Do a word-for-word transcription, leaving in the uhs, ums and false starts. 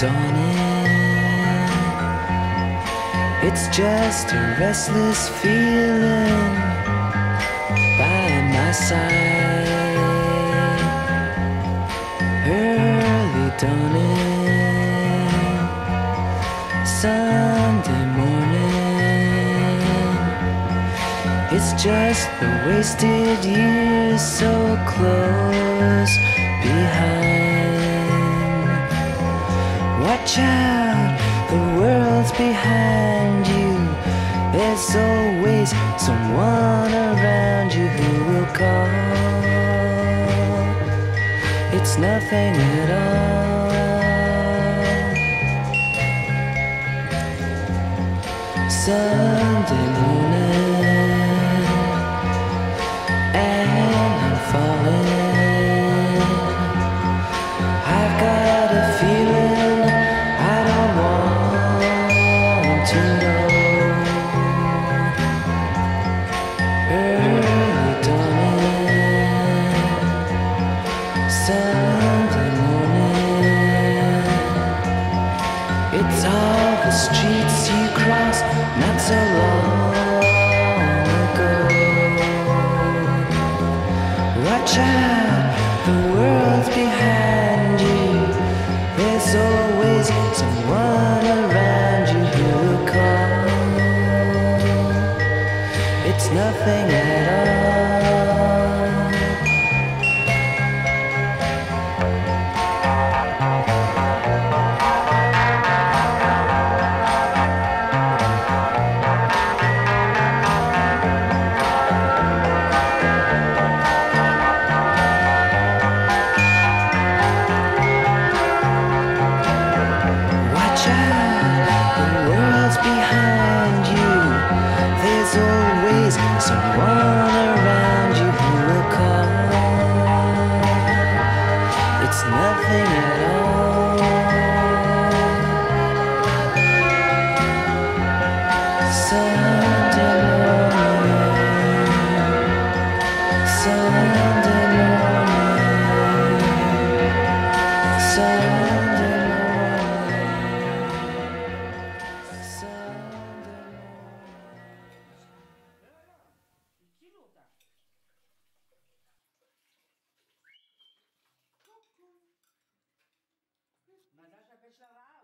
dawning. It's just a restless feeling by my side. Early dawning, Sunday morning. It's just the wasted years so close behind. Watch out, the world's behind you. There's always someone around you who will call. It's nothing at all. Sunday morning, and I'm falling. I've got a feeling I don't want to know. Early dawning, Sunday morning. It's all the streets you crossed not so long ago. Watch out, the world's behind you. There's always someone around you who will call. It's nothing at all. Watch out, the world's behind you. There's always someone around you who will call. It's nothing at all. Sunday morning, Sunday morning, Sunday morning, Sunday morning. Mas acha peixe lá,